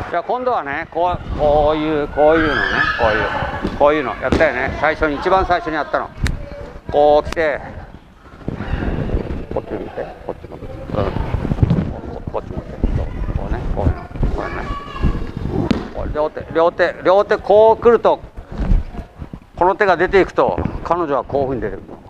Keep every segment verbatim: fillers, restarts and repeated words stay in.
じゃあ今度はね、こう、こういう、こういうのね、こういう、こういうのやったよね。最初に、一番最初にやったの。こう来て、こっち見て、こっち向く。うん。こ, こっち向いて。こうね、こういうの。これね。これ両手、両手、両手こう来ると、この手が出ていくと、彼女はこういうふうに出てくるの。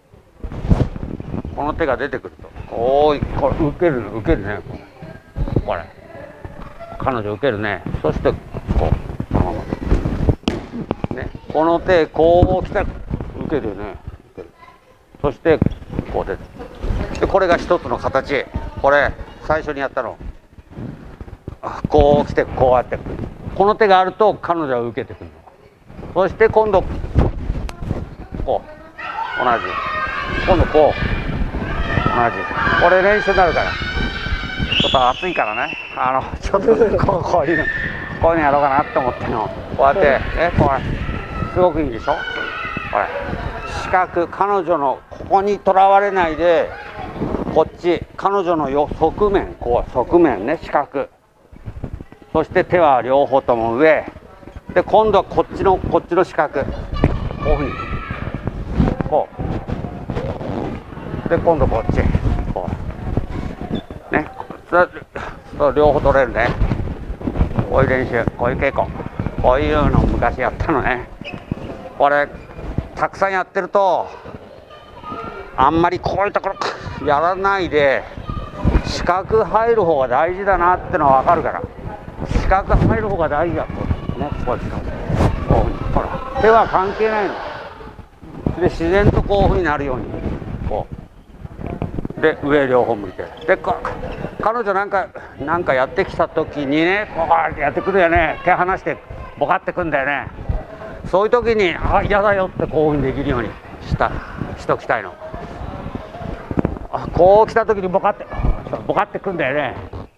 この手が出てくると、こう、これ受ける、受けるね。これ。彼女受けるね。そしてこう、ね、この手こう来たら受けるよね。受ける。そしてこう出て、でこれが一つの形。これ最初にやったの。こう来てこうやって、この手があると彼女は受けてくるの。そして今度こう同じ、今度こう同じ。これ練習になるから。ちょっと暑いからね、あのちょっとこう、こういうのこういうのやろうかなって思っての。こうやってえこれすごくいいでしょ。これ視覚、彼女のここにとらわれないで、こっち彼女のよ側面、こう側面ね、視覚。そして手は両方とも上で、今度はこっちのこっちの視覚、こういうふうにこうで、今度こっちこうね、そう両方取れるね。こういう練習、こういう稽古、こういうのを昔やったのね。これたくさんやってると、あんまりこういうところやらないで、視覚入る方が大事だなってのは分かるから。視覚入る方が大事だとね。こういうこうほら手は関係ないので、自然とこういうふうになるようにこうで、上両方向いて、で彼女なんかなんかやってきた時にね、こうやってやってくるよね。手離してボカってくんだよね。そういう時にあ嫌だよってこういうふうにできるようにしたしときたいの。あこう来た時にボカってボカってくんだよね。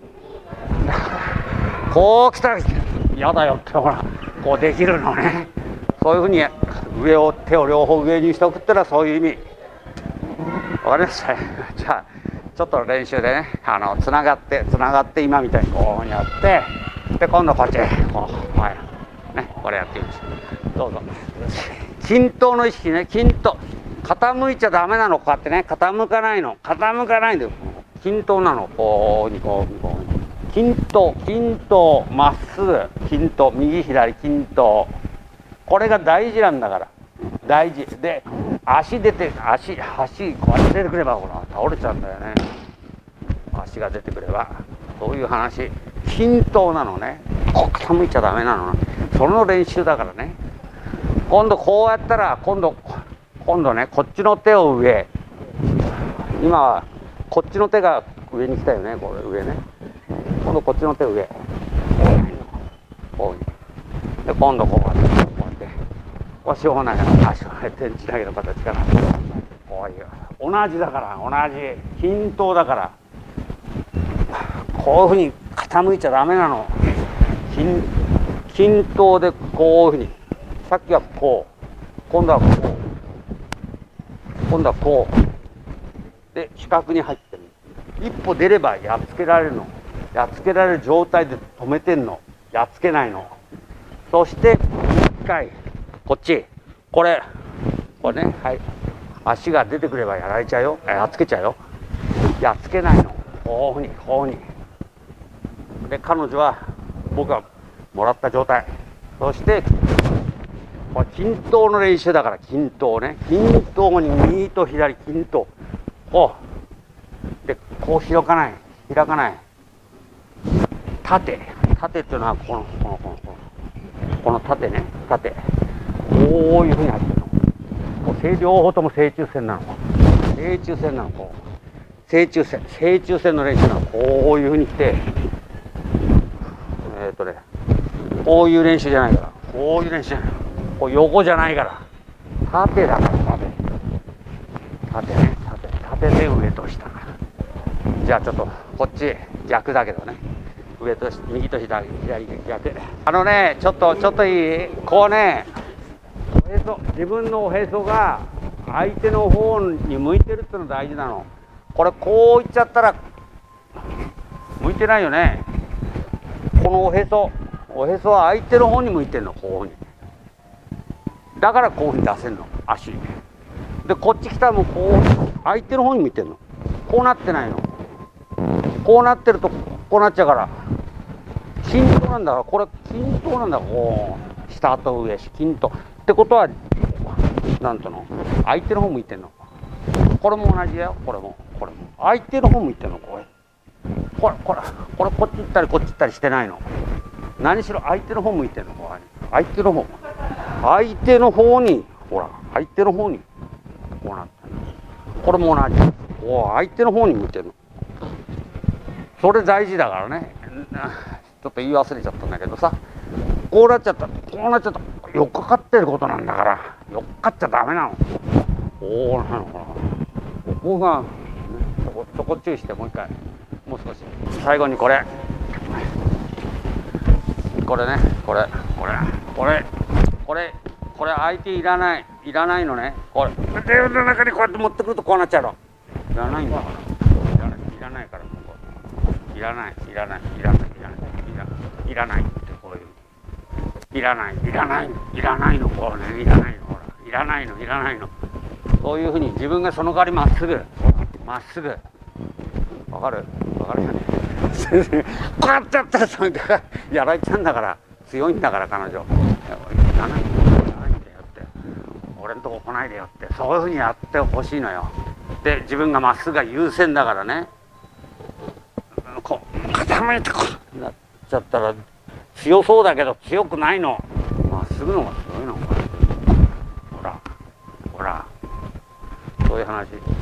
こう来たら嫌だよってほらこうできるのね。そういうふうに上を手を両方上にしておくってのはそういう意味。わかりました。じゃあちょっと練習でね、あのつながってつながって今みたいにこういうふうにやって、で今度こっちこうはいね、これやってみましょう。どうぞ。均等の意識ね。均等、傾いちゃダメなの。こうやってね、傾かないの、傾かないんで均等なの。こうにこうにこうに均等、均等、まっすぐ、均等、右左均等。これが大事なんだから。大事で、足出て、足足こうやって出てくればほら倒れちゃうんだよね。足が出てくれば、そういう話。均等なのね。こう傾いちゃダメなの。その練習だからね。今度こうやったら、今度今度ね、こっちの手を上、今はこっちの手が上に来たよね。これ上ね。今度こっちの手を上、こういうで、今度こうやってこうやってこうしょうがないから足を天地だけの形かな。こういう同じだから、同じ均等だから、こういうふうに傾いちゃダメなの。均均等でこういうふうに、さっきはこう、今度はこう、今度はこうで四角に入ってる。一歩出ればやっつけられるの。やっつけられる状態で止めてんの。やっつけないの。そして一回こっち、これこれね、はい、足が出てくればやられちゃうよ。やっつけちゃうよ。やっつけないの。こういうふうにこういうふうにで、彼女は僕がもらった状態。そしてこれ均等の練習だから、均等ね、均等に右と左均等、こうでこう開かない開かない縦縦っていうのはこのこのこのこのこの縦ね、縦こういうふうに入ってるの。こう両方とも正中線なの。正中線なの。こう正中線正中線の練習なの。こういうふうに来て、えっとねこういう練習じゃないから、こういう練習じゃない、こう横じゃないから、縦だから、縦縦ね、縦縦で上と下。じゃあちょっとこっち逆だけどね、上と右と左左逆。あのね、ちょっとちょっといい、こうね、おへそ、自分のおへそが相手の方に向いてるっての大事なの。これこういっちゃったら向いてないよね。 このおへそおへそは相手の方に向いてんの、こういうふうに。だからこういうふうに出せんの、足で。こっち来たらもうこう相手の方に向いてんの。こうなってないの。こうなってるとこうなっちゃうから、均等なんだから、これ均等なんだから、こう下と上均等ってことは、なんとの相手の方向いてんの。これも同じだよ。これもこれも相手の方向いてんの。これこれこれこれこっち行ったりこっち行ったりしてないの。何しろ相手の方向いてんの。これ相手の方相手の方に、ほら相手の方にこうなってんの。これも同じ。お相手の方に向いてんの。それ大事だからね。ちょっと言い忘れちゃったんだけどさ、こうなっちゃったこうなっちゃったよっかかってることなんだから、よっかっちゃダメなの。こうなの。ほらここが、ね、そこそこ注意して、もう一回もう少し。最後にこれこれね、これこれこれこれこれ相手いらないいらないのね。これ手の中にこうやって持ってくるとこうなっちゃうの。いらないんだからいらないいらないから、ここいらないいらないいらないいらないいらないって、こういういらないいらないいらないの、こうね、いらないの、ほらいらないのいらないの。そういうふうに自分がその代わりまっすぐまっすぐ、わかるわかるよね。こうやっちゃったらそれでやられちゃうんだから、強いんだから彼女。いらないいらないんだよって、俺んとこ来ないでよって、そういうふうにやってほしいのよ。で自分がまっすぐが優先だからね。こう傾いてこうなっちゃったら強そうだけど強くないの。まっすぐの方が強いの。ほらほらそういう話。